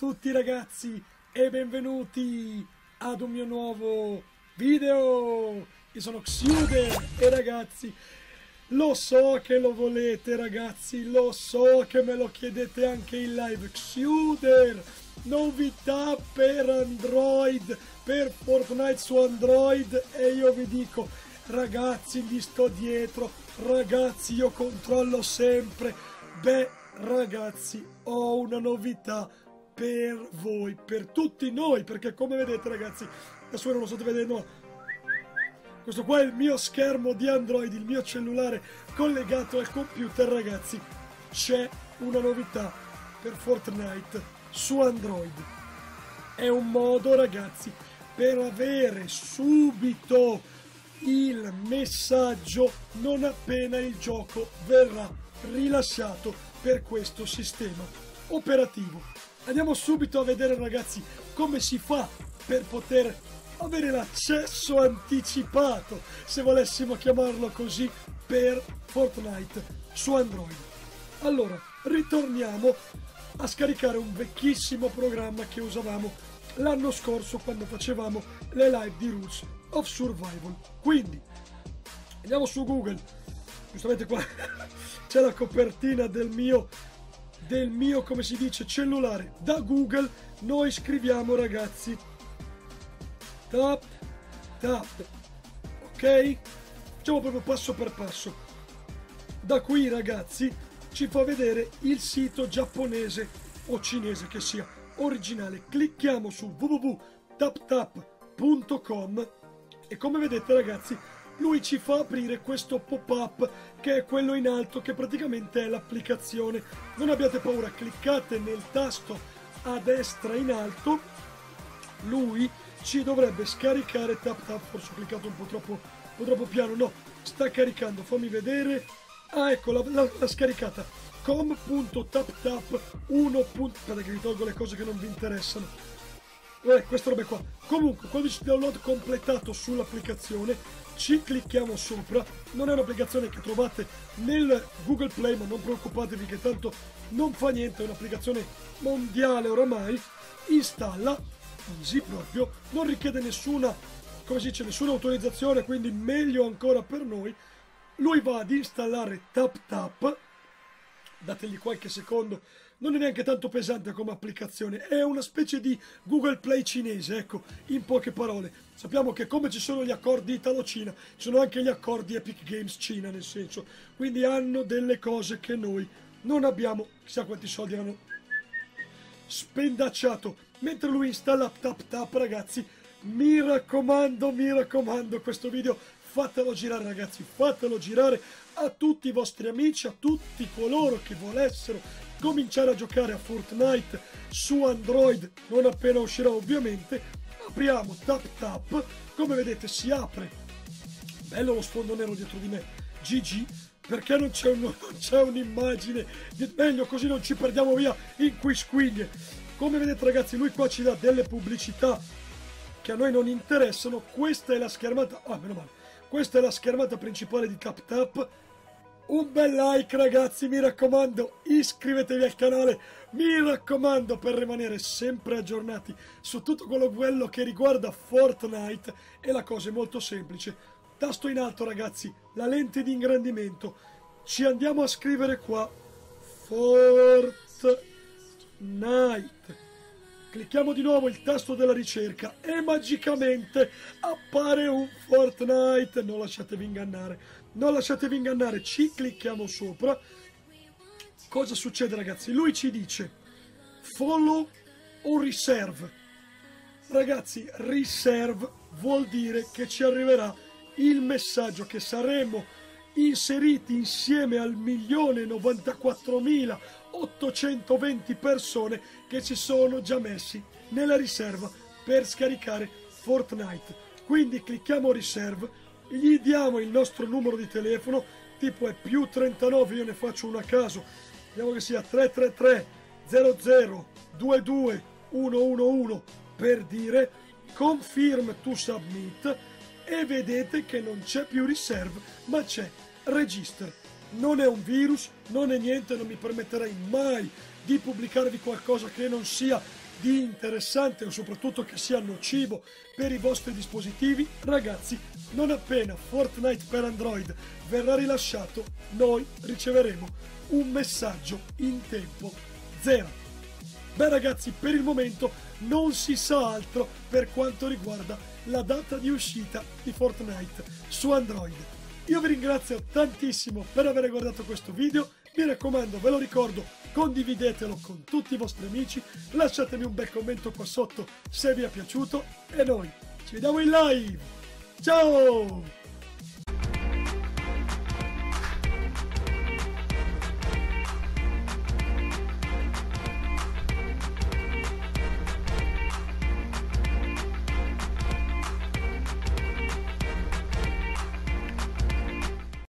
tutti ragazzi e benvenuti ad un mio nuovo video. Io sono Xuder e ragazzi, lo so che lo volete ragazzi, lo so che me lo chiedete anche in live. Xuder, novità per Android, per Fortnite su Android, e io vi dico ragazzi, gli sto dietro, ragazzi, io controllo sempre. Beh ragazzi, ho una novità per voi, per tutti noi, perché come vedete ragazzi, adesso voi non lo state vedendo, ma questo qua è il mio schermo di Android, il mio cellulare collegato al computer. Ragazzi, c'è una novità per Fortnite su Android. È un modo ragazzi per avere subito il messaggio non appena il gioco verrà rilasciato per questo sistema operativo. Andiamo subito a vedere ragazzi come si fa per poter avere l'accesso anticipato, se volessimo chiamarlo così, per Fortnite su Android. Allora, ritorniamo a scaricare un vecchissimo programma che usavamo l'anno scorso quando facevamo le live di Rules of Survival. Quindi andiamo su Google, giustamente qua c'è la copertina del mio come si dice cellulare. Da Google noi scriviamo ragazzi tap, ok? Facciamo proprio passo per passo. Da qui ragazzi ci fa vedere il sito giapponese o cinese che sia originale. Clicchiamo su www.taptap.com e come vedete ragazzi lui ci fa aprire questo pop-up che è quello in alto, che praticamente è l'applicazione. Non abbiate paura, cliccate nel tasto a destra in alto, lui ci dovrebbe scaricare tap. Forse ho cliccato un po' troppo piano, no, sta caricando, fammi vedere. Ah, ecco, l'ha scaricata. com.taptap1. Aspetta che vi tolgo le cose che non vi interessano. Questa roba qua. Comunque, quando c'è il download completato sull'applicazione, ci clicchiamo sopra. Non è un'applicazione che trovate nel Google Play, ma non preoccupatevi che tanto non fa niente, è un'applicazione mondiale oramai. Installa, easy proprio, non richiede nessuna, come si dice, nessuna autorizzazione, quindi meglio ancora per noi. Lui va ad installare TapTap, dategli qualche secondo, non è neanche tanto pesante come applicazione, è una specie di Google Play cinese, ecco, in poche parole. Sappiamo che come ci sono gli accordi Italo-Cina, ci sono anche gli accordi Epic Games Cina, nel senso, quindi hanno delle cose che noi non abbiamo, chissà quanti soldi hanno spendacciato. Mentre lui installa TapTap ragazzi, mi raccomando, questo video fatelo girare ragazzi, fatelo girare a tutti i vostri amici, a tutti coloro che volessero cominciare a giocare a Fortnite su Android non appena uscirà ovviamente. Apriamo TapTap, come vedete si apre, bello lo sfondo nero dietro di me, GG, perché non c'è un'immagine, meglio così non ci perdiamo via in quisquiglie. Come vedete ragazzi lui qua ci dà delle pubblicità che a noi non interessano. Questa è la schermata, meno male, questa è la schermata principale di TapTap. Un bel like ragazzi, mi raccomando, iscrivetevi al canale, mi raccomando, per rimanere sempre aggiornati su tutto quello che riguarda Fortnite. E la cosa è molto semplice, tasto in alto ragazzi, la lente di ingrandimento, ci andiamo a scrivere qua Fortnite, clicchiamo di nuovo il tasto della ricerca e magicamente appare un Fortnite. Non lasciatevi ingannare, ci clicchiamo sopra. Cosa succede ragazzi? Lui ci dice follow o reserve. Ragazzi, reserve vuol dire che ci arriverà il messaggio che saremo inseriti insieme al 1.094.820 persone che ci sono già messi nella riserva per scaricare Fortnite. Quindi clicchiamo reserve, gli diamo il nostro numero di telefono, tipo è più 39, io ne faccio uno a caso, vediamo che sia 333 00 22 111 per dire confirm to submit, e vedete che non c'è più reserve ma c'è register. Non è un virus, non è niente, non mi permetterei mai di pubblicarvi qualcosa che non sia di interessante o soprattutto che sia nocivo per i vostri dispositivi, ragazzi, non appena Fortnite per Android verrà rilasciato, noi riceveremo un messaggio in tempo zero. Beh ragazzi, per il momento non si sa altro per quanto riguarda la data di uscita di Fortnite su Android. Io vi ringrazio tantissimo per aver guardato questo video, mi raccomando, ve lo ricordo, condividetelo con tutti i vostri amici, lasciatemi un bel commento qua sotto se vi è piaciuto e noi ci vediamo in live! Ciao!